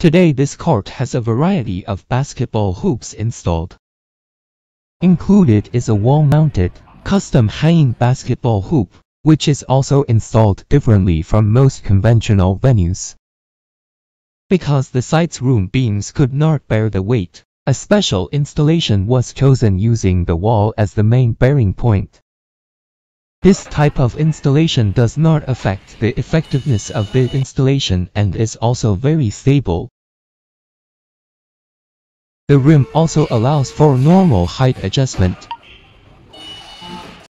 Today this court has a variety of basketball hoops installed. Included is a wall-mounted, custom hanging basketball hoop, which is also installed differently from most conventional venues. Because the site's room beams could not bear the weight, a special installation was chosen using the wall as the main bearing point. This type of installation does not affect the effectiveness of the installation and is also very stable. The rim also allows for normal height adjustment,